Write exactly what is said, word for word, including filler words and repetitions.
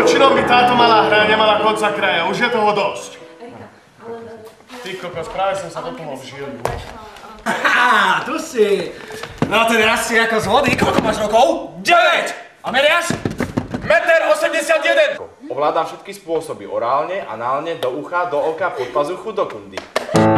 Určinom by táto malá hra nemala konca kraja, už je toho dosť. Ty kokos, práve som sa do toho vžil. Haha, tu si. No ten rastie ako z vody. Koľko máš rokov? deväť! A meriaš? jeden osemdesiat jeden! Ovládam všetky spôsoby. Orálne, análne, do ucha, do oka, pod pazuchu, do kundy.